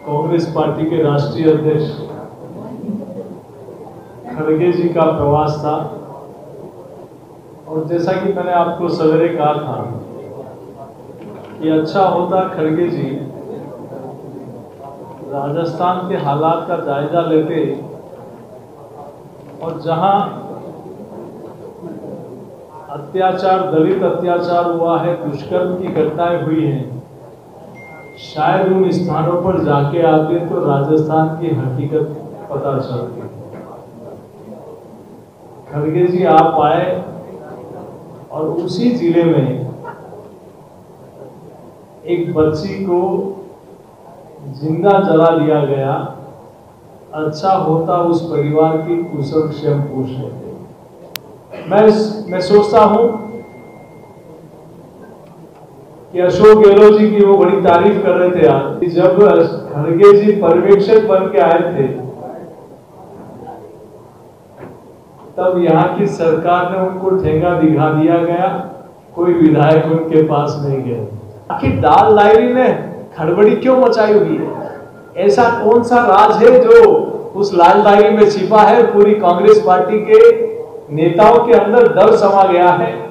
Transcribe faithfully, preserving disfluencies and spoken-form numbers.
Congress party के राष्ट्रीय अध्यक्ष खड़गे जी का प्रवास था। और जैसा कि मैंने आपको सवेरे कहा था कि अच्छा होता खड़गे जी राजस्थान के हालात का जायजा लेते और जहां अत्याचार, दलित अत्याचार हुआ है, दुष्कर्म की घटनाएं हुई हैं, शायद उन स्थानों पर जाके आते तो राजस्थान की हकीकत पता चलती। खड़गे जी आप आए और उसी जिले में एक बच्ची को जिंदा जला दिया गया। अच्छा होता उस परिवार की कुशल क्षेम पूछ लेते। मैं मैं सोचता हूं कि अशोक गहलोत जी की वो बड़ी तारीफ कर रहे थे आज, जब खड़गे जी पर्यवेक्षक बन के आए थे तब यहाँ की सरकार ने उनको ठेंगा दिखा दिया गया, कोई विधायक उनके पास नहीं गए। आखिर दाल लाइरी ने खड़बड़ी क्यों मचाई हुई है? ऐसा कौन सा राज है जो उस लाल डायरी में छिपा है? पूरी कांग्रेस पार्टी के नेताओं के अंदर डर समा गया है।